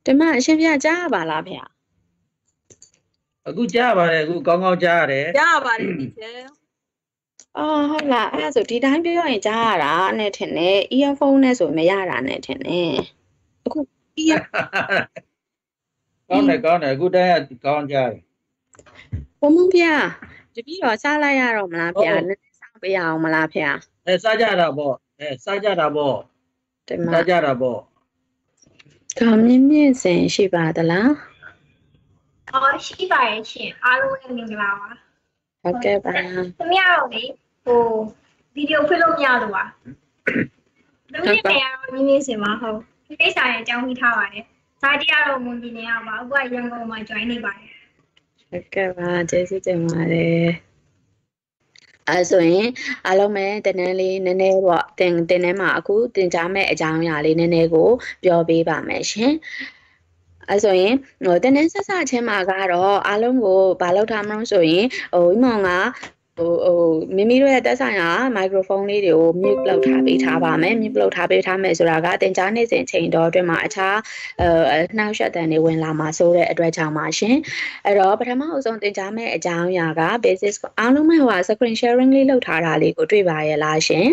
ဒီမှာအရှင်ပြကြားပါလားဖေ။အခုကြားပါတယ်အခုကောင်းကောင်းကြားရတယ်။ကြားပါတယ်ဒီချေ။အော်ဟုတ်လားအဲ့ဒါဆိုဒီတိုင်းပြောရင်ကြားရတာနဲ့ထင်တယ် earphone နဲ့ဆိုမရတာနဲ့ထင်တယ်။အခု ear ကောင်းတယ်အခုတိုင်းကကောင်းကြားတယ်ဘုံဘုံဖေတပည့်တော်စားလိုက်ရတော့မလားဖေနည်းနည်းစောင့်ပေးရအောင်မလားဖေစားကြတာပေါ့စားကြတာပေါ့ဒီမှာစားကြတာပေါ့ခေါင်းမြင့်စင်ရှိပါသလားရှိပါရဲ့ရှင်အားလုံးလည်းမင်္ဂလာပါဟုတ်ကဲ့ပါသမီးတော့လေဗီဒီယိုဖွင့်လို့မရလို့ပါသမီးနေရာတော့မြင့်စင်ပါဟုတ်ဒီကိစ္စရဲ့အကြောင်းပြီးထားပါတယ်ဇာတိကတော့မွန်ပြည်နယ်ကပါအခုကရန်ကုန်မှာ join နေပါတယ်ဟုတ်ကဲ့ပါကျေးဇူးတင်ပါတယ်အဲဆိုရင်အားလုံးပဲတနန်းလေးနည်းနည်းတော့တင်ထဲမှာအခုတင်ကြားမဲ့အကြောင်းအရာလေးနည်းနည်းကိုပြောပေးပါမယ်ရှင်အဲဆိုရင်တနန်းဆက်စချင်းမှာကတော့အားလုံးကိုဘာလုပ်ထားမလို့ဆိုရင်ဥမောင်ကမိမိတို့ရဲ့တက်ဆိုင်ရာမိုက်ခရိုဖုန်းလေးတွေကို mute လုပ်ထားပေးထားပါမယ် mute လုပ်ထားပေးထားမယ်ဆိုတာကတင်ကြားနေစဉ်ချိန်တော့အတွင်းမှာအခြားနှောက်ယှက်တန်တွေဝင်လာမှာဆိုတဲ့အတွက်ကြောင့်ပါရှင်အဲ့တော့ပထမအဆုံးတင်ကြားမဲ့အကြောင်းအရာက basis အားလုံးမဲ့screen sharing လေးလုပ်ထားတာလေးကိုတွေ့ပါရဲ့လားရှင်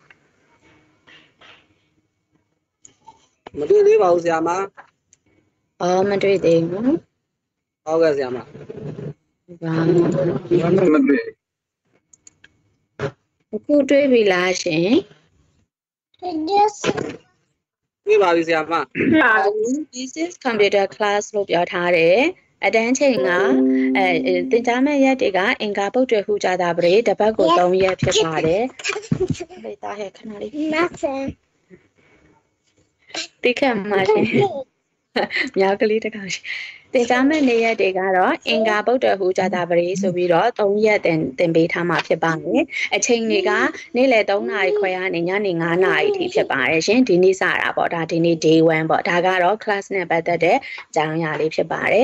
မတွေ့သေးပါဘူးဆရာမမတွေ့သေးဘူးဟုတ်ကဲ့ဆရာမမတွေ့အခုတွေ့ပြီလားရှင်တွေ့ပါပြီဆရာမ Business Computer Class လို့ပြောထားတယ်အတန်းချိန်ကသင်ကြားမဲ့ရက်တွေကအင်္ဂါပုတ်တွေဟူကြတာပရိတပတ်ကို3ရက်ဖြစ်ပါတယ်လေတာဟဲ့ခဏလေးတိခတ်မှာရှင်မြောက်ကလေးတကောင်ရှင်တင်ကြားမဲ့နေရက်တွေကတော့အင်္ဂါဗုဒ္ဓဟူဇာတာပရိဆိုပြီးတော့3ရက်တင်ပေးထားမှာဖြစ်ပါတယ်အချိန်တွေကနေ့လယ်3နာရီခွဲကနေညနေ9နာရီအထိဖြစ်ပါတယ်ရှင်ဒီနေ့စတာပေါ့ဒါဒီနေ့ day 1ပေါ့ဒါကတော့ class နဲ့ပတ်သက်တဲ့အကြောင်းအရာလေးဖြစ်ပါတယ်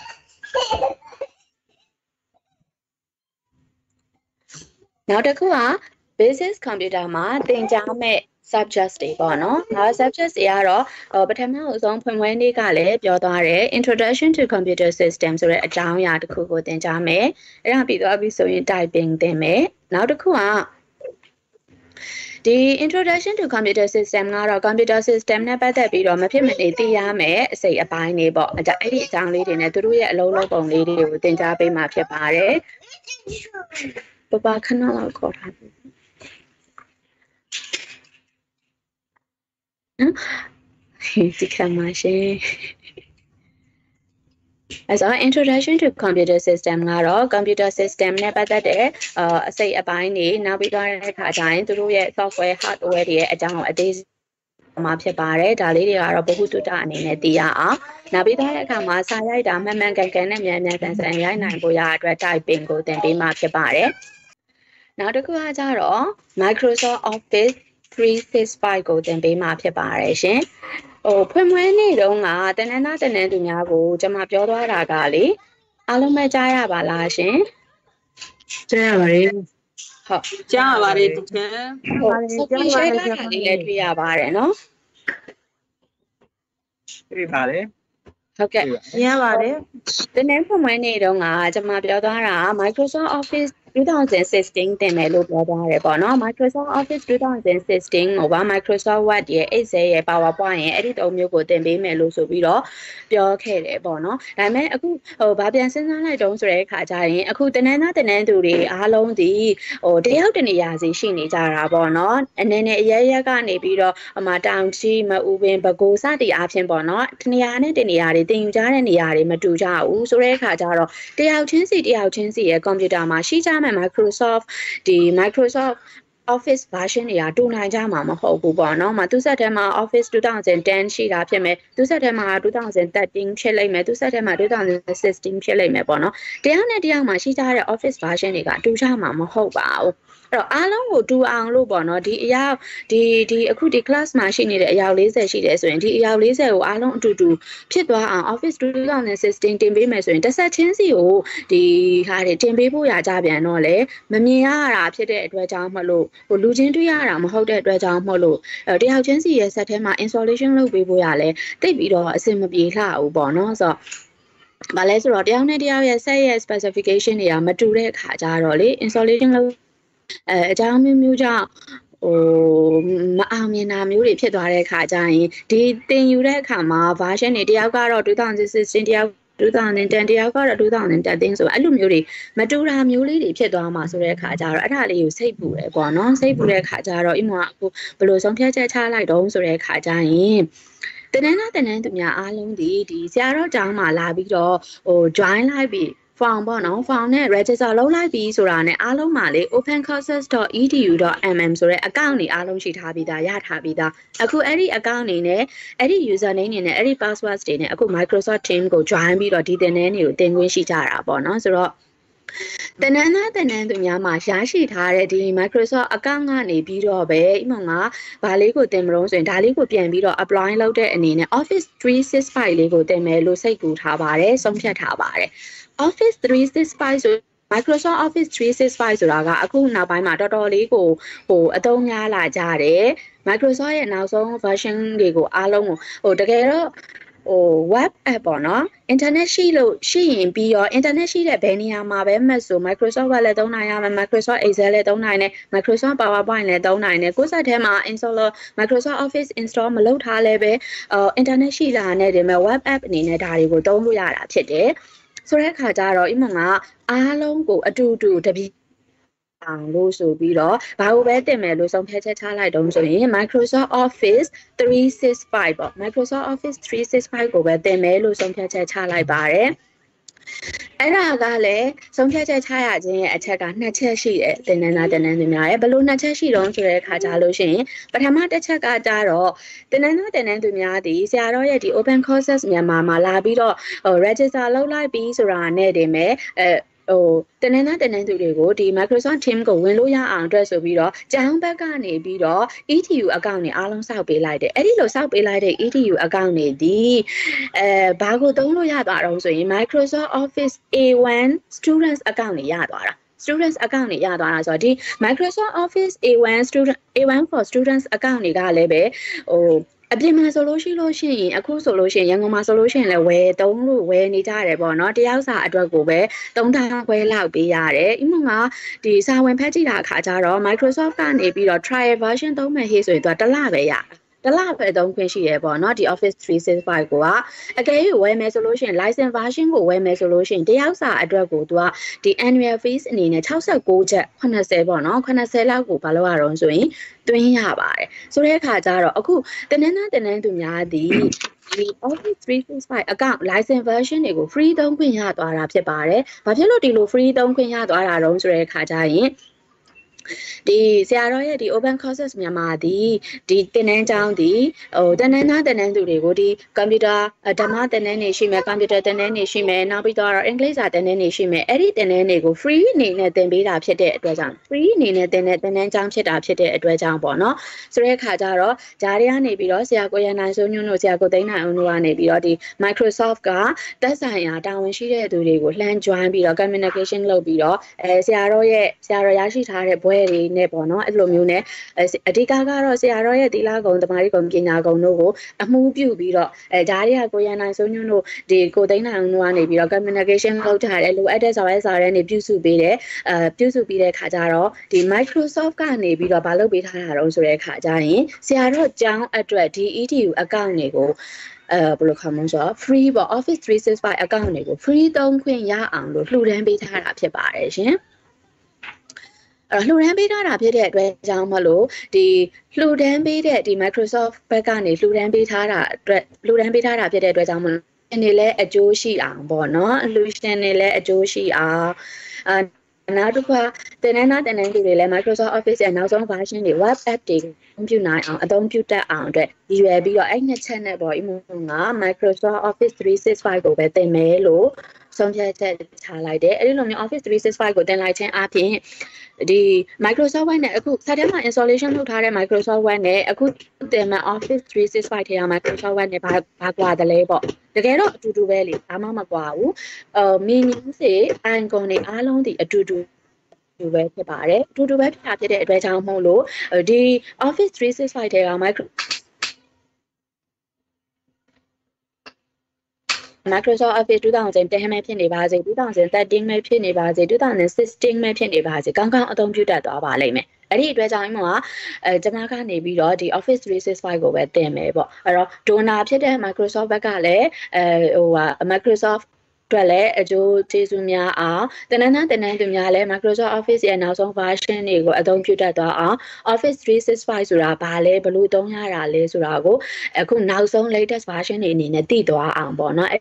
နောက်တစ်ခုက Basic Computer မှာသင်ကြားမဲ့subjects တွေပေါ့နော်။ဒါ subjects တွေကတော့ပထမအဆုံးဖွင့်ပွဲနေ့ကလည်းပြောသွားတယ် Introduction to Computer System ဆိုတဲ့အကြောင်းအရာတစ်ခုကိုသင်ကြားမယ်။အဲ့ဒါပြီးသွားပြီဆိုရင် typing သင်မယ်။နောက်တစ်ခုကဒီ Introduction to Computer System ကတော့ Computer System နဲ့ပတ်သက်ပြီးတော့မဖြစ်မနေသိရမယ်အစိတ်အပိုင်းတွေပေါ့။အဲ့ဒီအကြောင်းလေးတွေနဲ့သူတို့ရဲ့အလုံးလုံးပုံလေးတွေကိုသင်ကြားပေးမှာဖြစ်ပါတယ်။ပပခဏလောက်ခေါ်ထားပြီ။ဒီကမှာရှင်အဲဆို Introduction to Computer System ကတော့ Computer System နဲ့ပတ်သက်တဲ့အစိတ်အပိုင်းတွေနောက်ပြီးတော့တဲ့အခါကျရင်သူတို့ရဲ့ software hardware တွေရဲ့အကြောင်းအသေးမှာဖြစ်ပါတယ်ဒါလေးတွေကတော့ဘဟုတုတအနေနဲ့သိရအောင်နောက်ပြီးတဲ့အခါမှာစာရိုက်တာမှန်မှန်ကန်ကန်နဲ့မြန်မြန်ဆန်ဆန်ရိုက်နိုင်ဖို့ရအတွက် typing ကိုသင်ပေးမှာဖြစ်ပါတယ်နောက်တစ်ခုကကျတော့ Microsoft Office 365ကိုသင်ပေးမှာဖြစ်ပါတယ်ရှင်ဖွင့်ပွဲနေ့တုန်းကတနင်္လာတနင်္သူများကိုကျွန်မပြောသွားတာကလေအားလုံးပဲကြားရပါလားရှင်ကြားရပါတယ်ဟုတ်ကြားရပါတယ်တကယ်ဟုတ်ကြားရပါတယ်လေးလည်းတွေ့ရပါတယ်နော်တွေ့ပါတယ်ဟုတ်ကဲ့ရပါတယ်တနင်္ဂနွေဖွင့်ပွဲနေ့တုန်းကကျွန်မပြောသွားတာ Microsoft Office 2016တင်မယ်လို့ပြောသွားတယ်ပေါ့နော် Microsoft Office 2016ဟိုပါ Microsoft Word ရဲ့ Excel ရဲ့ PowerPoint ရဲ့အဲ့ဒီသုံးမျိုးကိုတင်ပေးမယ်လို့ဆိုပြီးတော့ပြောခဲ့တယ်ပေါ့နော်ဒါပေမဲ့အခုဘာပြန်စဉ်းစားလိုက်တုံးဆိုတဲ့အခါကျရင်အခုတနင်္လာသူတွေအားလုံးဒီတယောက်တနေရာစီရှိနေကြတာပေါ့နော်အနေနဲ့အရရက်ကနေပြီးတော့တောင်ကြီးမအူပင်ပဲခူးစသည်အားဖြင့်ပေါ့နော်တနေရာနဲ့တနေရာတွေတင်ယူကြတဲ့နေရာတွေမတူကြဘူးဆိုတဲ့အခါကျတော့တယောက်ချင်းစီရဲ့ကွန်ပျူတာမှာရှိကြMicrosoft Office version တွေကတူနိုင်ကြမှာမဟုတ်ဘူးပေါ့နော်။သူစက်ထဲမှာ Office 2010ရှိတာဖြစ်မယ်။သူစက်ထဲမှာ2013ဖြစ်လိမ့်မယ်။သူစက်ထဲမှာ2016ဖြစ်လိမ့်မယ်ပေါ့နော်။တယောက်နဲ့တယောက်မှာရှိကြတဲ့ Office version တွေကတူကြမှာမဟုတ်ပါဘူး။တော့အားလုံးကိုတူအောင်လို့ပေါ့နော်ဒီအရာဒီအခုဒီ class မှာရှိနေတဲ့အရာ40ရှိတယ်ဆိုရင်ဒီအရာ40ကိုအားလုံးအတူတူဖြစ်သွားအောင် Office 2016တင်ပေးမယ်ဆိုရင်တစ်ဆက်ချင်းစီကိုဒီဟာတွေတင်ပေးဖို့ရကြပြန်တော့လေမမြင်ရတာဖြစ်တဲ့အတွက်ကြောင့်မလို့ဟိုလူချင်းတွေ့ရတာမဟုတ်တဲ့အတွက်ကြောင့်မလို့တယောက်ချင်းစီရဲ့ဆက်ထဲမှာ installation လုပ်ပေးဖို့ရလဲတိတ်ပြီးတော့အဆင်မပြေလှဘူးပေါ့နော်ဆိုတော့ဘာလဲဆိုတော့တယောက်နဲ့တယောက်ရဲ့ set ရဲ့ specification တွေကမတူတဲ့အခါကျတော့လေ installation လုပ်အကြောင်းမျိုးကြောင့်ဟိုမအောင်မြင်တာမျိုးတွေဖြစ်သွားတဲ့အခါကျရင်ဒီတင်ယူတဲ့အခါမှာ version တွေတယောက်ကတော့2016တယောက်2010တယောက်ကတော့2013ဆိုအဲ့လိုမျိုးတွေမတူတာမျိုးလေးတွေဖြစ်သွားမှာဆိုတဲ့အခါကျတော့အဲ့ဒါလေးကိုစိတ်ပူတယ်ပေါ့နော်စိတ်ပူတဲ့အခါကျတော့အိမ်မှာအခုဘယ်လိုဆုံးဖြတ်ချက်ချလိုက်တော့ဆိုတဲ့အခါကျရင်တနင်္လာသူများအားလုံးဒီဆရာတော်ကျောင်းမှာလာပြီးတော့ဟို join လိုက်ပြီး form ပေါ့နော် form နဲ့ register လုပ်လိုက်ပြီးဆိုတာနဲ့အားလုံးမှာလေ opencourses.edu.mm ဆိုတဲ့ account တွေအားလုံးရှိထားပြီးသားရထားပြီးသားအခုအဲ့ဒီ account တွေနဲ့အဲ့ဒီ username တွေနဲ့အဲ့ဒီ password တွေနဲ့အခု Microsoft Teams ကို join ပြီးတော့ဒီသင်တန်းတွေကိုသင်ခွင့်ရှိကြတာပေါ့နော်ဆိုတော့တနင်္လာသူများမှာရရှိထားတဲ့ဒီ Microsoft account ကနေပြီးတော့ပဲဥပမာဘာလေးကိုတင်မလို့ဆိုရင်ဒါလေးကိုပြန်ပြီးတော့ apply လုပ်တဲ့အနေနဲ့ Office 365လေးကိုတင်မယ်လို့စိတ်ကူထားပါတယ်ဆုံးဖြတ်ထားပါတယ် Office 365 ဆို Microsoft Office 365 ဆိုတာကအခုနောက်ပိုင်းမှာတော်တော်လေးကိုဟိုအသုံးများလာကြတယ် Microsoft ရဲ့နောက်ဆုံး version တွေကိုအားလုံးကိုဟိုတကယ်တော့ဟို web app ပေါ့နော် internet ရှိရင်ပြီးတော့ internet ရှိတဲ့ဘယ်နေရာမှာပဲမှဆို Microsoft Word လည်းသုံးနိုင်ရမယ် Microsoft Excel လည်းသုံးနိုင်တယ် Microsoft PowerPoint လည်းသုံးနိုင်တယ်ကိုယ်စက်ထဲမှာ installer Microsoft Office install မလုပ်ထားလဲပဲ internet ရှိလာတဲ့ဒီမဲ့ web app အနေနဲ့ဒါတွေကိုသုံးလို့ရတာဖြစ်တယ်ဆိုတဲ့အခါကျတော့အိမ်မှာအားလုံးကိုအတူတူတပီအောင်လို့ဆိုပြီးတော့ဘာလို့ပဲတင်မယ်လို့ဆုံးဖြတ်ချက်ချလိုက်တော့ဆိုရင် Microsoft Office 365 ပေါ့ Microsoft Office 365 ကိုပဲတင်မယ်လို့ဆုံးဖြတ်ချက်ချလိုက်ပါတယ်အဲ့ဒါကလည်းဆုံးဖြတ်ချက်ချရခြင်းရဲ့အချက်က2ချက်ရှိတယ်တင်နန်းသူများရဲ့ဘလို့2ချက်ရှိတော့ဆိုတဲ့အခါကြလို့ရှိရင်ပထမတစ်ချက်ကကြတော့တင်နန်းသူများဒီဆရာတော်ရဲ့ဒီ Open Courses မြန်မာမှာလာပြီးတော့register လုပ်လိုက်ပြီးဆိုတာနဲ့တင်မဲ့ဟိုတနင်္လာသူတွေကိုဒီ Microsoft Teams ကိုဝင်လို့ရအောင်အတွက်ဆိုပြီးတော့ကျောင်းဘက်ကနေပြီးတော့ EDU account တွေအားလုံးစောက်ပေးလိုက်တယ်အဲ့ဒီလိုစောက်ပေးလိုက်တဲ့ EDU account တွေဒီဘာကိုသုံးလို့ရသွားတော့ဆိုရင် Microsoft Office A1 Students account တွေရသွားတာ students account တွေရသွားတာဆိုတော့ဒီ Microsoft Office A1 for Students account တွေကလည်းပဲဟိုအပြင်မှာဆိုလို့ရှိရင်အခုဆိုလို့ရှိရင်ရန်ကုန်မှာဆိုလို့ရှိရင်လည်းဝယ်နေကြတယ်ပေါ့နော်တယောက်စာအတွက်ကိုပဲ3000ခွဲလောက်ပေးရတယ်အမှန်ကဒီစာဝင်ဖတ်ကြည့်တာအခါကျတော့ Microsoft ကနေပြီးတော့ trial version သုံးမယ်ဟေ့ဆိုရင်သူကတစ်လပဲရတလားပဲသုံးခွင့်ရှိရပေါ့နော်ဒီ Office 365ကိုကအကယ်၍ဝယ်မယ်ဆိုလို့ရှိရင် license version ကိုဝယ်မယ်ဆိုလို့ရှိရင်တယောက်စာအတွက်ကိုသူကဒီ annual fees အနေနဲ့69ကျပ်80ပေါ့နော်80လောက်ကိုဘာလို့ရတော့ဆိုရင်တွင်းရပါတယ်ဆိုတဲ့အခါကျတော့အခုတနင်္လာသူများဒီ Office 365 account license version တွေကို free သုံးခွင့်ရသွားတာဖြစ်ပါတယ်ဘာဖြစ်လို့ဒီလို free သုံးခွင့်ရသွားတာတော့ဆိုတဲ့အခါကျရင်ဒီဆရာတော်ရဲ့ဒီ Open Courses မြန်မာဒီတင်နန်းကျောင်းဒီဟိုတင်နန်းသူတွေကိုဒီ computer ဓမ္မတင်နန်းနေရှိမယ် computer တင်နန်းနေရှိမယ်နောက်ပြီးတော့အင်္ဂလိပ်စာတင်နန်းနေရှိမယ်အဲ့ဒီတင်နန်းတွေကို free အနေနဲ့သင်ပေးတာဖြစ်တဲ့အတွက်ကြောင့် free အနေနဲ့သင်တဲ့တင်နန်းကျောင်းဖြစ်တာဖြစ်တဲ့အတွက်ကြောင့်ပေါ့နော်ဆိုတဲ့အခါကျတော့ဂျားတွေကနေပြီးတော့ဆရာကိုရနိုင်စိုးညွန့်တို့ဆရာကိုသိန်းနိုင်အောင်တို့ကနေပြီးတော့ဒီ Microsoft ကသက်ဆိုင်ရာတာဝန်ရှိတဲ့သူတွေကိုလှမ်း join ပြီးတော့ communication လုပ်ပြီးတော့ဆရာတော်ရရှိထားတဲ့ဘွဲတွေနဲ့ပေါ့နော်အဲ့လိုမျိုးနဲ့အဓိကကတော့ဆရာတော်ရဲ့သီလဂုဏ်တမာရီဂုဏ်ပညာဂုဏ်တို့ကိုအမှုပြုပြီးတော့ဂျားတွေကကိုရနိုင်စိုးညွန့်တို့ဒီကိုသိန်းနိုင်အောင်တို့ကနေပြီးတော့ communication လုပ်ထားတယ်လိုအပ်တဲ့ဆောင်ရွက်စာတွေနေပြုစုပေးတယ်ပြုစုပြီးတဲ့ခါကျတော့ဒီ Microsoft ကနေပြီးတော့မလုပ်ပေးထားတာတော့ဆိုတဲ့ခါကျရင်ဆရာတော်ကျောင်းအတွက်ဒီ EDU account တွေကိုဘယ်လိုခေါ်မလဲဆိုတော့ free ပေါ့ Office 365 account တွေကို free သုံးခွင့်ရအောင်လို့လှူဒန်းပေးထားတာဖြစ်ပါတယ်ရှင်လှူဒန်းပေးထားတာဖြစ်တဲ့အတွက်ကြောင့်မလို့ဒီလှူဒန်းပေးတဲ့ဒီ Microsoft ဘက်ကနေလှူဒန်းပေးထားတာအတွက်လှူဒန်းပေးထားတာဖြစ်တဲ့အတွက်ကြောင့်မလို့အနေလည်းအကျိုးရှိအောင်ပေါ့နော်အလူရှင်တွေလည်းအကျိုးရှိအောင်နောက်တစ်ခါတင်နန်းသူတွေလည်း Microsoft Office ရဲ့နောက်ဆုံး version တွေ web app တွေအသုံးပြုနိုင်အောင်အသုံးပြုတတ်အောင်အတွက်ရည်ရွယ်ပြီးတော့အဲ့နှစ်ချက်နဲ့ပေါ့အမှန်က Microsoft Office 365ကိုပဲသင်မယ်လို့ဆုံးဖြတ်ချက်ချလိုက်တယ်အဲ့ဒီလိုမျိုး Office 365ကိုတင်လိုက်ခြင်းအပြင်ဒီ Microsoft Word နဲ့အခုစက်ထဲမှာ installation လုပ်ထားတဲ့ Microsoft Word နဲ့အခုတင်မဲ့ Office 365ထဲက Microsoft Word နဲ့ဘာကွာတယ်လဲပေါ့တကယ်တော့အတူတူပဲလေဘာမှမကွာဘူးmenu စေ icon တွေအားလုံးဒီအတူတူပဲဖြစ်ပါတယ်အတူတူပဲဖြစ်တဲ့အတွက်ကြောင့်မို့လို့ဒီ Office 365ထဲကMicrosoft Office 2010ပဲဖြစ်နေပါစေ2013ပဲဖြစ်နေပါစေ2016ပဲဖြစ်နေပါစေကောင်းကောင်းအသုံးပြုတတ်သွားပါလိမ့်မယ်အဲ့ဒီအတွက်ကြောင့်မို့ကျွန်မကနေပြီးတော့ဒီ Office 365ကိုပဲတင်မယ်ပေါ့အဲ့တော့ donor ဖြစ်တဲ့ Microsoft ဘက်ကလည်းMicrosoft အတွက်လည်းအကျိုးကျေးဇူးများအောင်တနန်းသူများလည်း Microsoft Office ရဲ့နောက်ဆုံး version တွေကိုအသုံးပြုတတ်သွားအောင် Office 365ဆိုတာဘာလဲဘယ်လိုသုံးရတာလဲဆိုတာကိုအခုနောက်ဆုံး latest version တွေအနေနဲ့သိသွားအောင်ပေါ့နော်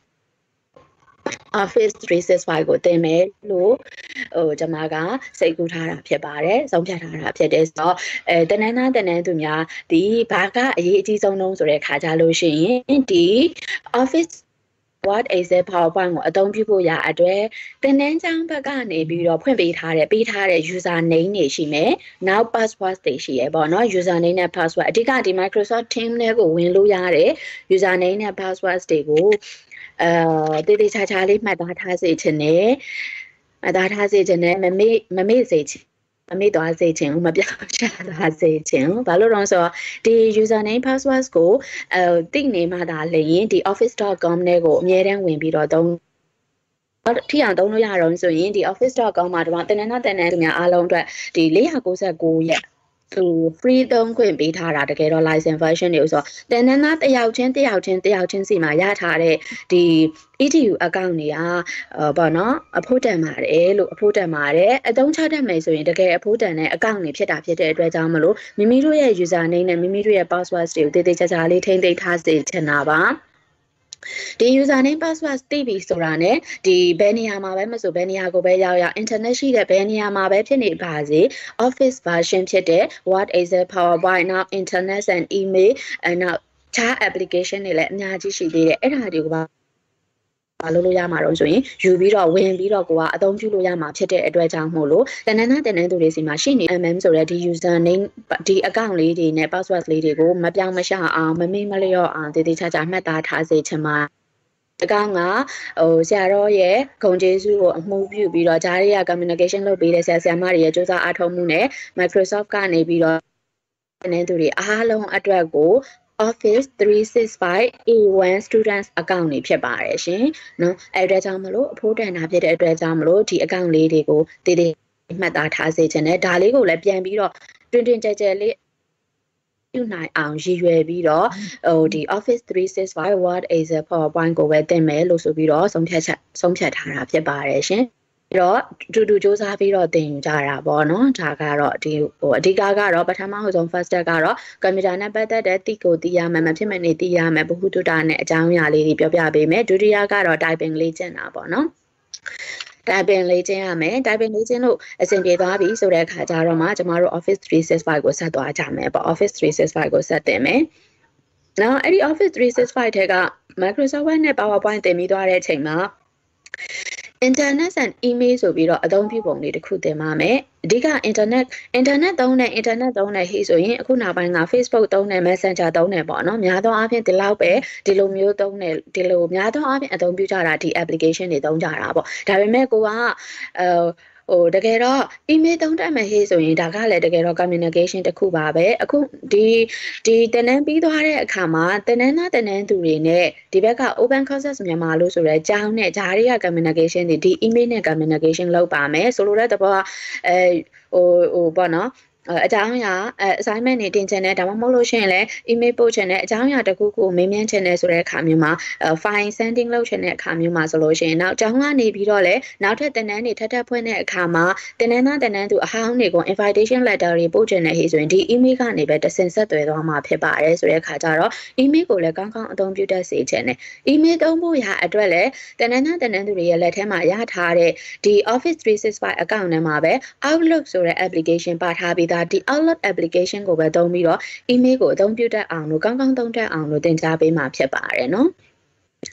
Office 365ကိုတင်မယ်လို့ကျွန်မကစိတ်ကူးထားတာဖြစ်ပါတယ်ဆုံးဖြတ်ထားတာဖြစ်တယ်ဆိုတော့တနန်းသူများဒီဘာကအရေးအကြီးဆုံးလုံးဆိုတဲ့ခါကြလို့ရှိရင်ဒီ Office Word Excel PowerPoint ကိုအသုံးပြုဖို့ရအတွက်တင်နန်းချောင်းဘက်ကနေပြီးတော့ဖွင့်ပေးထားတဲ့ user name တွေရှိမယ်နောက် password တွေရှိရပေါ့နော် user name နဲ့ password အဓိကဒီ Microsoft Teams နဲ့ကိုဝင်လို့ရတဲ့ user name နဲ့ password တွေကိုတေးသေးချာချာလေးမှတ်သားထားစေချင်တယ်မမေ့စေချင်မမေ့သွားစေချင်မပြောင်းချသွားစေချင်ဘာလို့လဲဆိုတော့ဒီ username password ကိုသိနေမှသာလျှင်ဒီ office.com နဲ့ကိုအမြဲတမ်းဝင်ပြီးတော့သုံးထိအောင်သုံးလို့ရတော့ဆိုရင်ဒီ office.com မှာဒီမှာတင်နန်းသူများအားလုံးအတွက်ဒီ499ရက်free သုံးခွင့်ပေးထားတာတကယ်တော့ license version တွေဆိုတော့တင်နန်းသားတယောက်ချင်းစီမှာရထားတဲ့ဒီ EDU account တွေကပေါ့နော်အဖို့တန်ပါတယ်လို့အဖို့တန်ပါတယ်အသုံးချတတ်မယ်ဆိုရင်တကယ်အဖို့တန်တဲ့ account တွေဖြစ်တဲ့အတွက်ကြောင့်မလို့မိမိတို့ရဲ့ user name နဲ့မိမိတို့ရဲ့ password တွေကိုတေးချာလေးထိန်းသိမ်းထားစေချင်တာပါဒီ username password သိပြီဆိုတာနဲ့ဒီဘယ်နေရာမှာပဲမဆိုဘယ်နေရာကိုပဲရောက် internet ရှိတဲ့ဘယ်နေရာမှာပဲဖြစ်နေပါစေ office version ဖြစ်တဲ့ Word Excel PowerPoint နောက် internet and email နောက် chat application တွေလည်းအများကြီးရှိသေးတယ်အဲ့ဒါတွေကိုပါလုပ်လို့ရမှာတော့ဆိုရင်ယူပြီးတော့ဝင်ပြီးတော့ကိုကအသုံးပြုလို့ရမှာဖြစ်တဲ့အတွက်ကြောင့်မို့လို့တင်နန်းသူတွေစီမှာရှိနေ MM ဆိုတဲ့ဒီ user name ဒီ account လေးတွေနဲ့ password လေးတွေကိုမပြောင်းမရှအောင်မမေ့မလျော့အောင်တည်တည်ချာချာမှတ်သားထားစေချင်ပါအကောင်ကဆရာတော်ရဲ့ဂုဏ်ကျေးဇူးကိုအမှုပြုပြီးတော့ဂျားရီယာ communication လုပ်ပေးတဲ့ဆရာမတွေရဲ့စူးစမ်းအားထုတ်မှုနဲ့ Microsoft ကနေပြီးတော့တင်နန်းသူတွေအားလုံးအတွက်ကို Office 365 A1 students account တွေဖြစ်ပါတယ်ရှင်နော်အဲ့ဒါကြောင့်မလို့အဖို့တန်တာဖြစ်တဲ့အတွက်ကြောင့်မလို့ဒီ account လေးတွေကိုတည်တည်မှတ်သားထားစေချင်တယ်ဒါလေးကိုလည်းပြန်ပြီးတော့တွင်ကြဲလေးပြုနိုင်အောင်ရည်ရွယ်ပြီးတော့ဒီ Office 365 Word Excel PowerPoint ကိုပဲတင်မယ်လို့ဆိုပြီးတော့ဆုံးဖြတ်ထားတာဖြစ်ပါတယ်ရှင်တော့တူစူးစမ်းပြီးတော့သင်ယူကြတာပေါ့နော်ဒါကတော့ဒီအဓိကကတော့ပထမဆုံး first step ကတော့ကွန်ပျူတာနဲ့ပတ်သက်တဲ့သိကိုသိရမယ်မဖြစ်မနေသိရမယ်ဘဟုတုတနဲ့အကြောင်းအရာလေးတွေပြောပြပေးမယ်ဒုတိယကတော့ typing လေ့ကျင့်တာပေါ့နော်typing လေ့ကျင့်ရမယ် typing လေ့ကျင့်လို့အဆင်ပြေသွားပြီဆိုတဲ့အခါကျတော့မှကျမတို့ Office 365ကိုဆက်သွားကြမယ်ပေါ့ Office 365ကိုဆက်တင်မယ်နောက်အဲ့ဒီ Office 365ထဲက Microsoft Word နဲ့ PowerPoint တင်ပြီးသွားတဲ့အချိန်မှာinternet and email ဆိုပြီးတော့အသုံးပြုပုံလေးတစ်ခုသင်ပါမယ်အဓိက internet သုံးတဲ့ဟိဆိုရင်အခုနောက်ပိုင်းက Facebook သုံးတဲ့ Messenger သုံးတယ်ပေါ့နော်များသောအားဖြင့်ဒီလောက်ပဲဒီလိုမျိုးသုံးတယ်ဒီလိုများသောအားဖြင့်အသုံးပြုကြတာဒီ application တွေသုံးကြတာပေါ့ဒါပေမဲ့ကိုကတကယ်တော့ email သုံးတတ်မယ်ဟေးဆိုရင်ဒါကလည်းတကယ်တော့ communication တစ်ခုပါပဲအခုဒီတင်နန်းပြီးသွားတဲ့အခါမှာတင်နန်းသူတွေနဲ့ဒီဘက်က open courses မြန်မာလို့ဆိုရဲအကြောင်းနဲ့ဂျာရီက communication တွေဒီ email နဲ့ communication လုပ်ပါမယ်ဆိုလိုတဲ့သဘောကပေါ့နော်အကြောင်းအရာ assignment တွေတင်ချင်တယ်ဒါမှမဟုတ်လို့ရှိရင်လည်း email ပို့ချင်တယ်အကြောင်းအရာတစ်ခုခုမေးမြန်းချင်တယ်ဆိုတဲ့အခါမျိုးမှာ file sending လုပ်ချင်တဲ့အခါမျိုးမှာဆိုလို့ရှိရင်နောက်အကြောင်းကနေပြီးတော့လည်းနောက်ထပ်တင်နန်းတွေထပ်ဖွင့်တဲ့အခါမှာတင်နန်းသူအဟောင်းတွေကို invitation letter တွေပို့ချင်တဲ့ဟေးဆိုရင်ဒီ email ကနေပဲတဆင့်ဆက်သွယ်သွားမှာဖြစ်ပါတယ်ဆိုတဲ့အခါကျတော့ email ကိုလည်းကောင်းကောင်းအသုံးပြုတတ်စေချင်တယ် email သုံးဖို့ရအတွက်လည်းတင်နန်းသူတွေရဲ့လက်ထဲမှာရထားတဲ့ဒီ Office 365 account ထဲမှာပဲ Outlook ဆိုတဲ့ application ပါထားပြီးဒီ Outlook application ကိုပဲသုံးပြီးတော့ email ကိုအသုံးပြုတတ်အောင်လို့ကောင်းကောင်းသုံးတတ်အောင်လို့သင်ကြားပေးမှာဖြစ်ပါတယ်နော်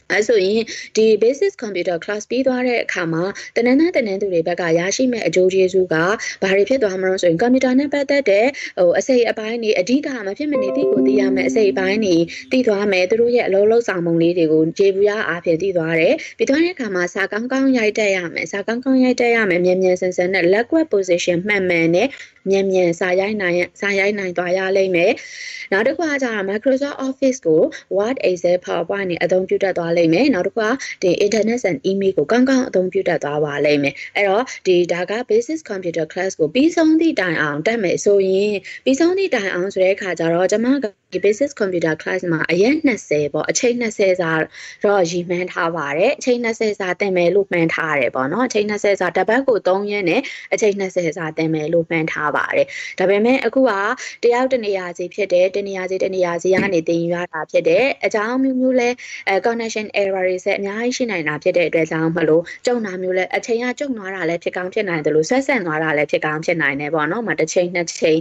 အဲဆိုရင်ဒီ basic computer class ပြီးသွားတဲ့အခါမှာတနင်္လာသူတွေဘက်ကရရှိမဲ့အကျိုးကျေးဇူးကဘာတွေဖြစ်သွားမှာလဲဆိုရင် computer နဲ့ပတ်သက်တဲ့အစိတ်အပိုင်းတွေအဓိကမဖြစ်မနေသိကိုသိရမယ်အစိတ်အပိုင်းတွေသိသွားမယ်သူတို့ရဲ့အလုံးလုံးဆောင်ပုံလေးတွေကိုခြေပူရအားဖြင့်သိသွားတယ်ပြီးသွားတဲ့အခါမှာစာကောင်းကောင်းရိုက်တတ်ရမယ်စာကောင်းကောင်းရိုက်တတ်ရမယ်မြန်ဆန်နဲ့ လက်ကွက် position မှန်နဲ့မြန်စာရိုက်နိုင်သွားရလိမ့်မယ်နောက်တစ်ခါကျတော့ Microsoft Office ကို Word Excel PowerPoint နဲ့အသုံးပြုတတ်သွားလိမ့်မယ်နောက်တစ်ခါဒီ Internet and Email ကိုကောင်းကောင်းအသုံးပြုတတ်သွားပါလိမ့်မယ်အဲ့တော့ဒီဒါက Basic Computer Class ကိုပြီးဆုံးသည့်တိုင်အောင်တက်မယ်ဆိုရင်ပြီးဆုံးသည့်တိုင်အောင်ဆိုတဲ့အခါကျတော့ကျွန်မဒီ Basic Computer Class မှာအရက်20ပေါ့အချိန်20စာတော့ရည်မှန်းထားပါတယ်အချိန်20စာသင်မယ်လို့မှန်းထားရတယ်ပေါ့နော်အချိန်20စာတစ်ပတ်ကို3ရက်နဲ့အချိန်20စာသင်မယ်လို့မှန်းထားပါတယ်ဒါပေမဲ့အခုကတယောက်တနေရာစီဖြစ်တဲ့တနေရာစီကနေသင်ယူရတာဖြစ်တဲ့အကြောင်းမျိုးလဲconnection error တွေဆက်အများကြီးရှိနိုင်တာဖြစ်တဲ့အတွက်ကြောင့်မလို့ကြုံတာမျိုးလဲအချိန်ကကြုံသွားတာလဲဖြစ်ကောင်းဖြစ်နိုင်တယ်လို့ဆက်သွားတာလဲဖြစ်ကောင်းဖြစ်နိုင်တယ်ပေါ့နော်မတစ်ချိန်နှစ်ချိန်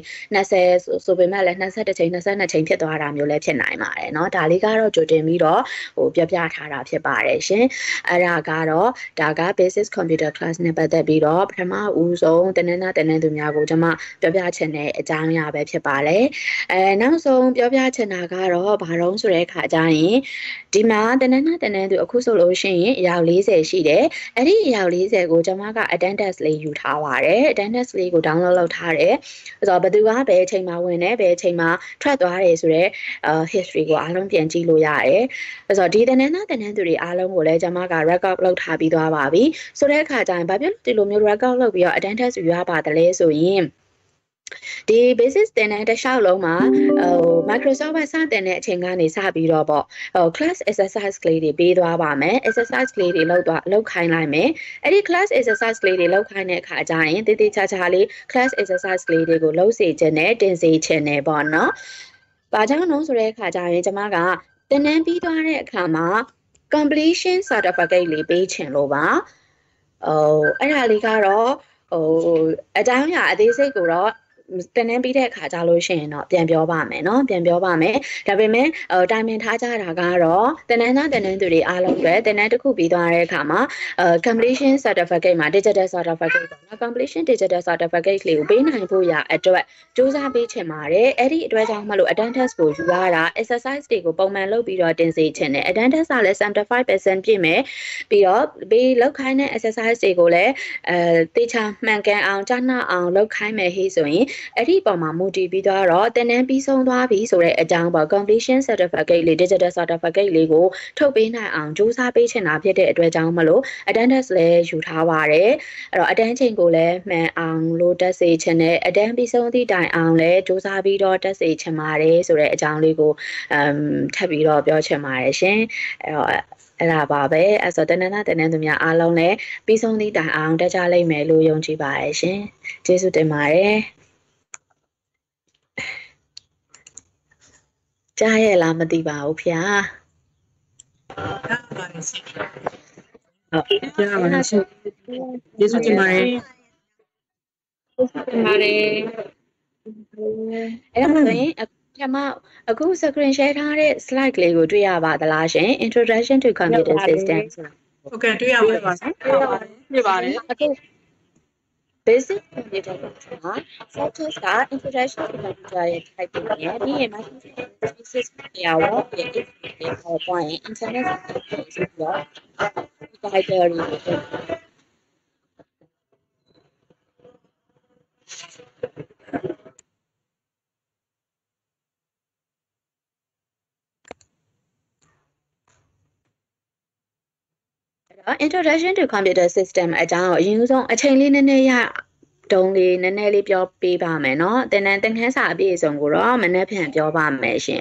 20ဆိုပေမဲ့လဲ21ချိန်22ချိန်ဖြစ်သွားတာမျိုးလဲဖြစ်နိုင်ပါတယ်เนาะဒါလေးကတော့ကြိုတင်ပြီးတော့ပြောပြထားတာဖြစ်ပါတယ်ရှင်အဲ့ဒါကတော့ဒါက basic computer class နဲ့ပတ်သက်ပြီးတော့ပထမဦးဆုံးတနင်္လာသူများကိုကျွန်မပြောပြချင်တဲ့အကြောင်းအရာပဲဖြစ်ပါတယ်နောက်ဆုံးပြောပြချင်တာကတော့ဘာလို့ဆိုတဲ့အခါကျရင်ဒီမှာတနင်္လာသူအခုဆိုလို့ရှိရင်အယောက်40ရှိတယ်အဲ့ဒီအယောက်40ကိုကျွန်မက attendance လေးယူထားပါတယ် attendance လေးကို download လုပ်ထားတယ်ဆိုတော့ဘယ်သူကဘယ်အချိန်မှာဝင်တယ်ဘယ်အချိန်မှာထွက်သွားတယ်ဆိုတော့history ကိုအားလုံးပြန်ကြည့်လို့ရတယ်ဆိုတော့ဒီတနင်္လာသူတွေအားလုံးကိုလည်းကျွန်မက record လုပ်ထားပြီးသွားပါပြီဆိုတဲ့အခါကျရင်ဘာဖြစ်လို့ဒီလိုမျိုး record လုပ်ပြီးတော့ attendance ယူရပါတယ်လဲဆိုရင်ဒီ basis တင်တဲ့တစ်လျှောက်လုံးမှာMicrosoft ကစတင်တဲ့အချိန်ကနေစပြီးတော့ပေါ့class exercise ကလေးတွေပေးသွားပါမယ် exercise ကလေးတွေလုပ်ခိုင်းလိုက်မယ်အဲ့ဒီ class exercise ကလေးတွေလုပ်ခိုင်းတဲ့အခါကျရင်တည်တည်ချာချာလေး class exercise ကလေးတွေကိုလုပ်စေချင်တယ်တင်စေချင်တယ်ပေါ့နော်။ဘာကြောင့်လဲဆိုတဲ့အခါကျရင်ကျွန်မကတင်နန်းပြီးသွားတဲ့အခါမှာ completion certificate လေးပေးချင်လို့ပါအဲ့ဒါလေးကတော့အကြောင်းအရာအသေးစိတ်ကိုတော့တင်နန်းပြီးတဲ့အခါကြလို့ရှိရင်တော့ပြန်ပြောပါမယ်เนาะပြန်ပြောပါမယ်ဒါပေမဲ့တိုင်ပင်ထားကြတာကတော့တင်နန်းသူတွေအားလုံးပဲတင်နန်းတစ်ခုပြီးသွားတဲ့အခါမှာcompletion certificate မှာ digital certificate ပေါ့နော် completion digital certificate လေးကိုပေးနိုင်ဖို့ရအတွက်စူးစမ်းပေးချင်ပါတယ်အဲ့ဒီအတွက်ကြောင့်မလို့ attendance ကိုယူရတာ exercise တွေကိုပုံမှန်လုပ်ပြီးတော့တင်စေချင်တယ် attendance ကလည်း 75% ပြည့်မယ်ပြီးတော့လောက်ခိုင်းတဲ့ exercise တွေကိုလည်းတေချာမှန်ကန်အောင်ကြားနာအောင်လုပ်ခိုင်းမယ်ဟိဆိုရင်အဲ့ဒီပုံမှာမူတည်ပြီးတော့တင်နန်းပြီးဆုံးသွားပြီဆိုတဲ့အကြောင်းပေါ့ completion certificate လေး digital certificate လေးကိုထုတ်ပေးနိုင်အောင်စူးစမ်းပေးချင်တာဖြစ်တဲ့အတွက်ကြောင့်မလို့ attendance လည်းယူထားပါတယ်အဲ့တော့ attend ချိန်ကိုလည်းမှန်အောင်လို့တက်စေချင်တယ် attend ပြီးဆုံးသည့်တိုင်အောင်လည်းစူးစမ်းပြီးတော့တက်စေချင်ပါတယ်ဆိုတဲ့အကြောင်းလေးကိုထပ်ပြီးတော့ပြောချင်ပါတယ်ရှင်အဲ့တော့အဲ့ဒါပါပဲအဲ့ဆိုတင်နန်းသူများအားလုံးလည်းပြီးဆုံးသည့်တိုင်အောင်တက်ကြလိမ့်မယ်လို့ယုံကြည်ပါတယ်ရှင်ကျေးဇူးတင်ပါတယ်ကြားရလားမသိပါဘူးဖေ။ဟုတ်ကြားပါရှင်။ကျေးဇူးတင်ပါတယ်။ကျေးဇူးတင်ပါတယ်။အဲ့ဒါဆိုရင်ကျွန်မအခု screen share ထားတဲ့ slide လေးကိုတွေ့ရပါသလားရှင် Introduction to Computer System ဟုတ်ကဲ့တွေ့ရပါတယ်တွေ့ပါတယ် basic computer control subject က introduction to computer ရဲ့ type တွေနဲ့ပြီးရင် Microsoft System ရောရဲ့ PowerPoint internet ဆိုပြီးတော့ guide တွေIntroduction to Computer System အကြောင်းအရင်ဆုံးအချိန်လေးနည်းနည်းရတုံးလေးနည်းနည်းလေးပြောပေးပါမယ်เนาะသင်ခန်းစာအပြည့်အစုံကိုတော့မနေ့ပြန်ပြောပါမယ်ရှင်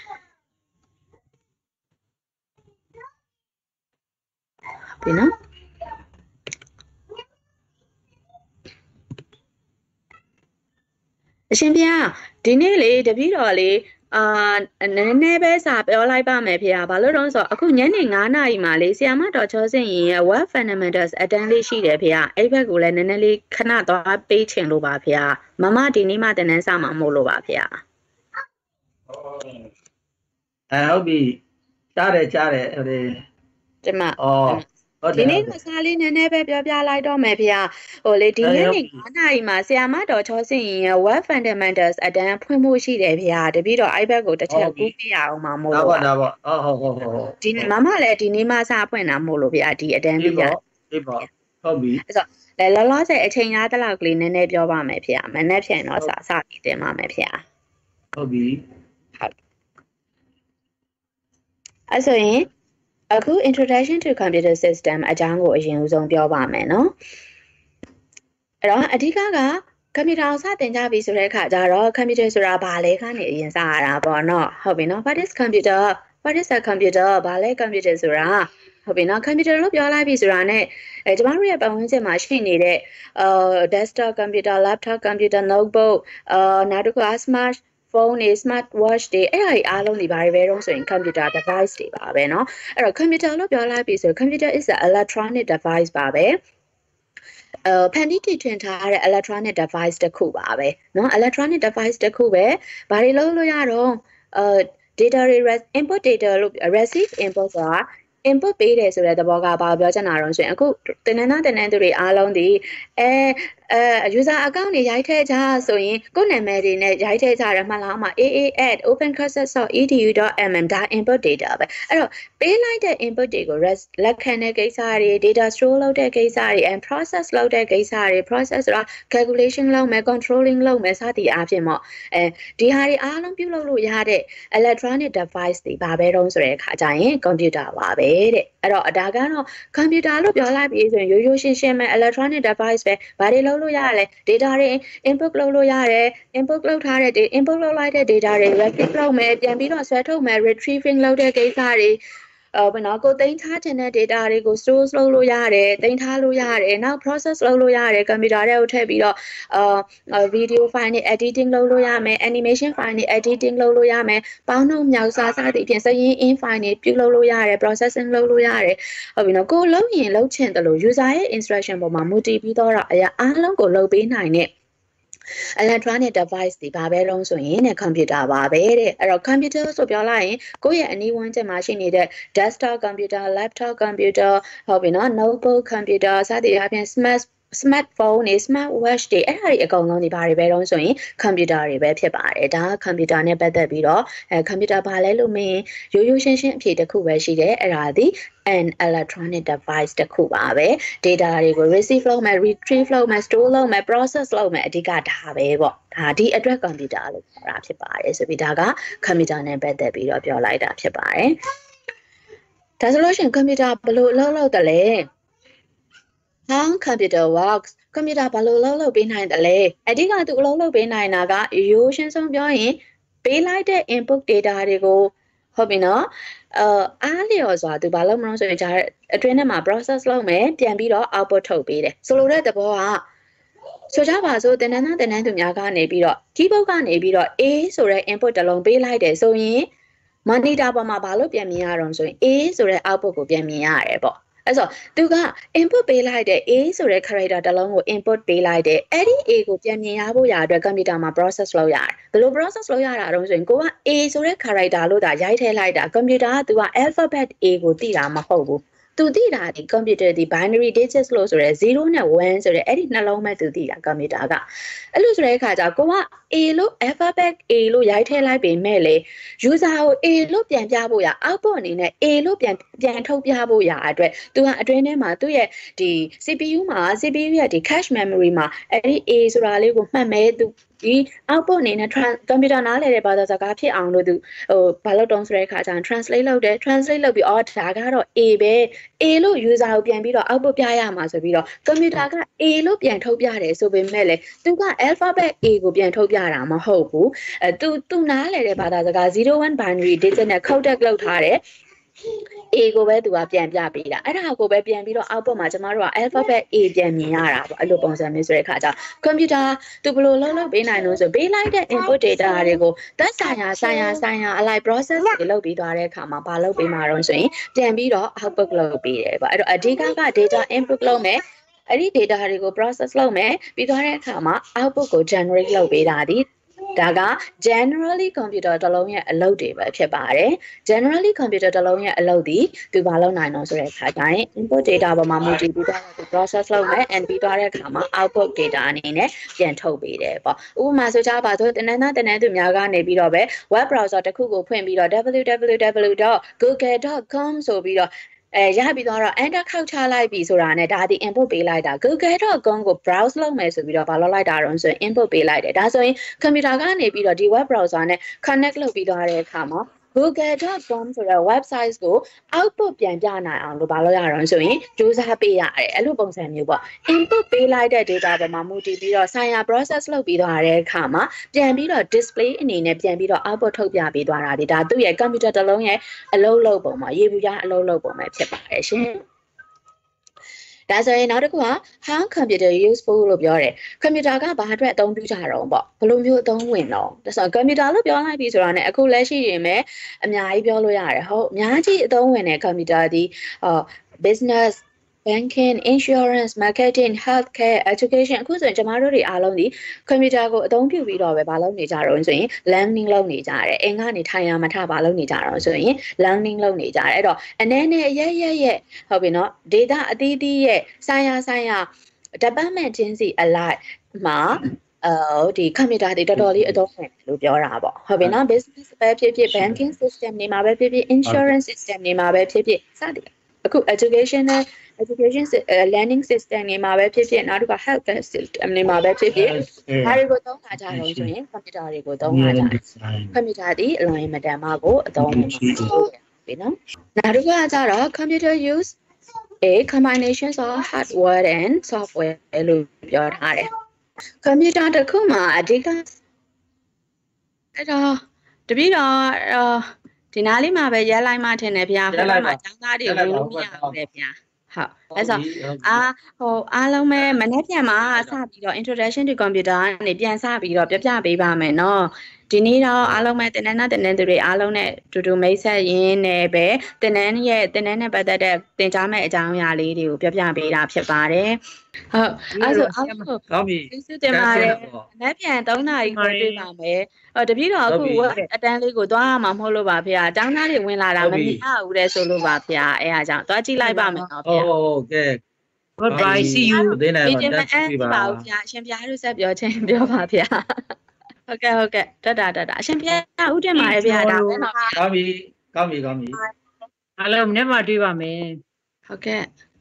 ပြီနော်အရှင်ဗျာဒီနေ့လေတပည့်တော်လေးနည်းနည်းပဲစာပြောလိုက်ပါမယ်ဖေ။ဘာလို့တော့ဆိုအခုညနေ9:00နာရီမှာလေဆရာမတော်ချောစင်ရင်ရဲ့ web fundamentals အတန်းလေးရှိတယ်ဖေ။အဲ့ဘက်ကိုလည်းနည်းနည်းလေးခဏသွားပေးချင်လို့ပါဖေ။မမဒီနေ့မှတင်နန်းစာမှာမို့လို့ပါဖေ။ဟုတ်ပြီကြားတယ်ဟိုဒီမှာဟုတ်တဒီယ်နေ့မစားလေးနည်းနည်းပဲပြောပြလိုက်တော့မယ်ဖေဟိုလေဒီနေ့နေ့9နာရီမှာဆရာမတော်ချောစင်ရဲ့ web fundamentals အတန်းဖွင့်ဖို့ရှိတယ်ဖေတပည့်တော့ iPad ကိုတစ်ချက်ကူးပြရအောင်မှာမို့လို့ဒါပေါ့ဟုတ်ဒီမမလည်းဒီနေ့မှစဖွင့်တာမို့လို့ဖေဒီအတန်းပြရဒီပေါ့ဟုတ်ပြီအဲ့တော့လောလောဆယ်အချိန်ရတဲ့လောက်ကလေးနည်းနည်းပြောပါမယ်ဖေမနေ့ဖြန်တော့စပြီးတင်ပါမယ်ဖေဟုတ်ပြီဟုတ်အဲ့ဆိုရင်အခု introduction to computer system အကြောင်းကိုအရင်ဆုံးပြောပါမယ်နော်အဲ့တော့အဓိကကကွန်ပျူတာကိုစတင်ကြပြီဆိုတဲ့အခါကျတော့ computer ဆိုတာဘာလဲခါနေအရင်စရတာပေါ့နော်ဟုတ်ပြီနော် what is computer what is a computer ဘာလဲ computer ဆိုတာဟုတ်ပြီနော် computer လို့ပြောလိုက်ပြီဆိုတာနဲ့ကျမတို့ရဲ့ပတ်ဝန်းကျင်မှာရှိနေတဲ့ desktop computer laptop computer notebook နောက်တစ်ခု smart phone တွေ smart watch တွေအဲ့ဒါတွေအားလုံးဒီဘာတွေပဲတော့ဆိုရင် computer device တွေပါပဲเนาะအဲ့တော့ computer လို့ပြောလိုက်ပြီဆို computer is an electronic device ပါပဲဖန်တီးတည်ထွင်ထားတဲ့ electronic device တစ်ခုပါပဲเนาะ electronic device တစ်ခုပဲဘာတွေလုပ်လို့ရတော့data input data လို့ receive input ဆိုတာ input ပေးတယ်ဆိုတဲ့သဘောကဘာပြောချင်တာတော့ဆိုရင်အခုတင်နန်းသူတွေအားလုံးဒီuser account တွေရိုက်ထည့်ကြဆိုရင်ကိုယ့်နာမည်တွေနဲ့ရိုက်ထည့်ကြရမှလားမှာ aa@opencursus.edu.mm ဒါ input data ပဲအဲ့တော့ပေးလိုက်တဲ့ input တွေကိုလက်ခံတဲ့ကိစ္စတွေ data store လုပ်တဲ့ကိစ္စတွေ and process လုပ်တဲ့ကိစ္စတွေ process ဆိုတာ calculation လုပ်မယ် controlling လုပ်မယ်စသည်အားဖြင့်ပေါ့ဒီဟာတွေအားလုံးပြုလုပ်လို့ရတဲ့ electronic device တွေဘာပဲတော့ဆိုတဲ့အခါကျရင် computer ပါပဲတဲ့အဲ့တော့ဒါကတော့ computer လို့ပြောလိုက်ပြီးဆိုရင်ရိုးရိုးရှင်းရှင်းပဲ electronic device ပဲဘာတွေလုပ်လို့ရလဲ data တွေ input လုပ်လို့ရတယ် input လုပ်ထားတဲ့ input လုပ်လိုက်တဲ့ data တွေ retrieve လုပ်မယ်ပြန်ပြီးတော့ဆွဲထုတ်မယ် retrieving လုပ်တဲ့ကိစ္စတွေဘယ်နော်ကိုသိမ်းထားတဲ့ data တွေကို store လုပ်လို့ရတယ်သိမ်းထားလို့ရတယ်နောက် process လုပ်လို့ရတယ် computer ထဲကိုထည့်ပြီးတော့video file တွေ editing လုပ်လို့ရမယ် animation file တွေ editing လုပ်လို့ရမယ်ပေါင်းနှုတ်မြောက်စားစသည်ဖြင့်စရင်း in file တွေပြုလုပ်လို့ရတယ် processing လုပ်လို့ရတယ်ဟုတ်ပြီနော်ကိုလုံးရင်လုံးချင်တယ်လို့ user ရဲ့ instruction ပေါ်မှာမူတည်ပြီးတော့အရာအားလုံးကိုလုပ်ပေးနိုင်တဲ့electronic device တွေဘာပဲတော့ဆိုရင်ね computer ပါပဲတဲ့အဲ့တော့ computer ဆိုပြောလိုက်ရင်ကိုယ့်ရဲ့အနီးဝန်းကျင်မှာရှိနေတဲ့ desktop computer laptop computer ဟုတ်ပြီနော် notebook computer စသည်အားဖြင့် smartphone တွေ smart watch တွေအဲ့ဒါတွေအကုန်လုံးဒီဘာတွေပဲတော့ဆိုရင် computer တွေပဲဖြစ်ပါတယ်ဒါက computer နဲ့ပတ်သက်ပြီးတော့computer ဘာလဲလို့မင်းရိုးရိုးရှင်းရှင်းအဖြေတစ်ခုပဲရှိတယ်အဲ့ဒါဒီ an electronic device တစ်ခုပါပဲ data တွေကို receive လုပ်မယ် retrieve လုပ်မယ် store လုပ်မယ် process လုပ်မယ်အဓိကဒါပဲပေါ့ဒါဒီအတွက် computer လို့ပြောတာဖြစ်ပါတယ်ဆိုပြီးဒါက computer နဲ့ပတ်သက်ပြီးတော့ပြောလိုက်တာဖြစ်ပါတယ်ဒါဆိုလို့ရှိရင် computer ဘယ်လိုလုပ်တယ်လဲ how computer works computer ဘာလို့လုပ်ပေးနိုင်တယ်လဲအဓိကသူအလုပ်လုပ်ပေးနိုင်တာကရိုးရှင်းဆုံးပြောရင်ပေးလိုက်တဲ့ input data တွေကိုဟုတ်ပြီနော်အားလျော်စွာသူဘာလို့မလို့ဆိုရင်အတွင်းထဲမှာ process လုပ်မယ်ပြန်ပြီးတော့ output ထုတ်ပေးတယ်ဆိုလိုတဲ့သဘောကဆိုကြပါစို့တင်နန်းသူများကနေပြီးတော့ keyboard ကနေပြီးတော့ A ဆိုတဲ့ input တစ်လုံးပေးလိုက်တယ်ဆိုရင် monitor ပေါ်မှာဘာလို့ပြန်မြင်ရတော့ဆိုရင် A ဆိုတဲ့ output ကိုပြန်မြင်ရတယ်ပေါ့အဲ့ဆိုသူက input ပေးလိုက်တဲ့ A ဆိုတဲ့ character တစ်လုံးကို input ပေးလိုက်တဲ့အဲ့ဒီ A ကိုပြန်မြင်ရဖို့ရအတွက် computer မှာ process လုပ်ရတယ်ဘယ်လို process လုပ်ရတာတော့ဆိုရင်ကိုက A ဆိုတဲ့ character လို့ဒါရိုက်ထည့်လိုက်တာ computer ကသူက alphabet A ကိုသိတာမဟုတ်ဘူးသူသိတာဒီ computer ဒီ binary digits လို့ဆိုရဲ0နဲ့1ဆိုရဲအဲ့ဒီနှလုံးမဲ့သူသိတာ computer ကအဲ့လိုဆိုတဲ့အခါကျကိုက A လို့ alphabet A လို့ရိုက်ထည့်လိုက်ပေမဲ့လေ user ကို A လို့ပြန်ပြဖို့ရ output အနေနဲ့ A လို့ပြန်ထုတ်ပြဖို့ရအတွက်သူကအတွင်းထဲမှာသူ့ရဲ့ဒီ CPU ရဲ့ဒီ cache memory မှာအဲ့ဒီ A ဆိုတာလေးကိုမှတ်မဲသူဒီ output အနေနဲ့ computer နားလည်တဲ့ဘာသာစကားဖြစ်အောင်လို့သူဘာလို့တုံးဆိုတဲ့အခါကျရင် translate လုပ်တယ် translate လုပ်ပြီးဒါကတော့ A ပဲ A လို့ user ကိုပြန်ပြီးတော့ output ပြရမှာဆိုပြီးတော့ computer က A လို့ပြန်ထုတ်ပြတယ်ဆိုပေမဲ့လေသူက alphabet A ကိုပြန်ထုတ်ပြတာမဟုတ်ဘူးသူနားလည်တဲ့ဘာသာစကား01 binary digit နဲ့ codec လုပ်ထားတယ်A ကိုပဲသူကပြန်ပြပေးတာအဲ့ဒါကိုပဲပြန်ပြီးတော့ output မှာကျမတို့က alphabet A ပြန်မြင်ရတာပေါ့အဲ့လိုပုံစံမျိုးဆိုတဲ့အခါကျ computer သူဘယ်လိုလုပ်ပေးနိုင်လို့ဆိုပေးလိုက်တဲ့ input data တွေကိုသက်ဆိုင်ရာအလိုက် process တွေလုပ်ပြီးသွားတဲ့အခါမှာဘာလုပ်ပေးမှာတော့ဆိုရင်ပြန်ပြီးတော့ output လုပ်ပေးတယ်ပေါ့အဲ့တော့အဓိက data input လုပ်မယ်အဲ့ဒီ data တွေကို process လုပ်မယ်ပြီးသွားတဲ့အခါမှာ output ကို generate လုပ်ပေးတာဒီဒါက generally computer တစ်လုံးရဲ့အလုပ်တွေပဲဖြစ်ပါတယ် generally computer တစ်လုံးရဲ့အလုပ်ဒီသူဘာလုပ်နိုင်တော့ဆိုတဲ့အခါကျရင် input data ပေါ်မှာမူတည်ပြီးတော့သူ process လုပ်မယ် and ပြီးသွားတဲ့အခါမှာ output data အနေနဲ့ပြန်ထုတ်ပေးတယ်ပေါ့ဥပမာဆိုကြပါစို့တနင်္လာသူများကနေပြီးတော့ပဲ web browser တစ်ခုကိုဖွင့်ပြီးတော့ www.google.com ဆိုပြီးတော့ရပြီးတော့ enter ခောက်ချလိုက်ပြီဆိုတာနဲ့ဒါဒီ input ပေးလိုက်တာ google.com ကို browse လုပ်မယ်ဆိုပြီးတော့ဘာလုပ်လိုက်တာတော့ဆိုရင် input ပေးလိုက်တယ်ဒါဆိုရင် computer ကနေပြီးတော့ဒီ web browser နဲ့ connect လုပ်ပြီးသွားတဲ့အခါမှာ google.com ဆိုတဲ့ website ကို output ပြန်ပြနိုင်အောင်လို့ဘာလုပ်ရအောင်ဆိုရင်စူးစမ်းပေးရတယ်အဲ့လိုပုံစံမျိုးပေါ့ input ပေးလိုက်တဲ့ data ပေါ်မှာမူတည်ပြီးတော့ဆိုင်ရာ process လုပ်ပြီးသွားတဲ့အခါမှာပြန်ပြီးတော့ display အနေနဲ့ပြန်ပြီးတော့ output ထုတ်ပြပေးသွားတာဒီဒါသူ့ရဲ့ computer တစ်လုံးရဲ့အလုပ်လုပ်ပုံမှာရေဘူးရအလုပ်လုပ်ပုံပဲဖြစ်ပါတယ်ရှင်ဒါဆိုရင်နောက်တစ်ခုက how computer useful လို့ပြောတယ် computer ကဘာအတွက်အသုံးပြုကြတော့ပေါ့ဘယ်လိုမျိုးအသုံးဝင်တော့ဒါဆို computer လို့ပြောလိုက်ပြီဆိုတာနဲ့အခုလက်ရှိရင်ပဲအများကြီးပြောလို့ရတယ်ဟုတ်အများကြီးအသုံးဝင်တဲ့ computer ဒီbusiness banking insurance marketing healthcare education အခုဆိုရင်ကျမတို့တွေအားလုံးဒီ computer ကိုအသုံးပြုပြီးတော့ပဲဘာလုပ်နေကြတော့ဆိုရင် learning လုပ်နေကြတယ်အင်ကနေထိုင်ရမထဘာလုပ်နေကြတော့ဆိုရင် learning လုပ်နေကြတယ်အဲ့တော့အနေနဲ့ရဲ့ဟုတ်ပြီနော် data အသီးသီးရဲ့ဆိုင်ရာ department ချင်းစီအလိုက်မှာဒီ computer တွေတော်တော်လေးအသုံးဝင်တယ်လို့ပြောတာပေါ့ဟုတ်ပြီနော် business ပဲဖြစ်ဖြစ် banking system တွေမှာပဲဖြစ်ဖြစ် insurance system တွေမှာပဲဖြစ်ဖြစ်စသည်အခု education learning system တွေမှာပဲဖြစ်ဖြစ်နောက်တစ်ခါ health system တွေမှာပဲဖြစ်ဖြစ်ဒါတွေကိုသုံးလာကြတော့ဆိုရင် computer တွေကိုသုံးလာကြတယ် computer ဒီအလွန်မတန်မှကိုအသုံးဝင်ပြီနော်နောက်တစ်ခါကျတော့ computer use a combination of hardware and software လို့ပြောထားတယ် computer တစ်ခုမှာအဓိကအဲ့တော့တပည့်တော်ဒီနားလေးမှာပဲရက်လိုက်မှထင်တယ်ဗျာဟိုမှာကျောင်းသားတွေဝင်လို့မရဘူးလေဗျာဟုတ်အဲ့ဆိုအားလုံးပဲမနေ့ပြန်မှာစပြီးတော့ introduction to computer ကနေပြန်စပြီးတော့ပြပေးပါမယ်နော်ဒီနေ့တော့အားလုံးပဲတင်နန်းသူတွေအားလုံးနဲ့တူတူမိတ်ဆက်ရင်းနဲ့ပဲတင်နန်းနဲ့ပတ်သက်တဲ့သင်ကြားမဲ့အကြောင်းအရာလေးတွေကိုပြပေးတာဖြစ်ပါတယ်ဟုတ်အဲ့ဆိုအားလုံးကောင်းပြီကျေးဇူးတင်ပါတယ်မနေ့ပြန်3နာရီကိုတွေ့ပါမယ်တပည့်တော်အခုအတန်းလေးကိုသွားရမှာမဟုတ်လို့ပါဗျာအကြောင်းသားတွေဝင်လာတာမမြင်ရဘူးတဲ့ဆိုလို့ပါဗျာအဲ့အားကြောင့်သွားကြည့်လိုက်ပါမယ်နော်ဗျာဟုတ်ကဲ့ Goodbye see you ဒီနေ့မှာတက်ကြည့်ပါဦးဗျာအရှင်ပြားတို့ဆက်ပြောချင်းပြောပါဗျာဟုတ်ကဲ့တတ်အရှင်ပြားဦးတင်ပါတယ်ဗျာဒါပဲနော်ကောင်းပြီအားလုံးမနေ့မှတွေ့ပါမယ်ဟုတ်ကဲ့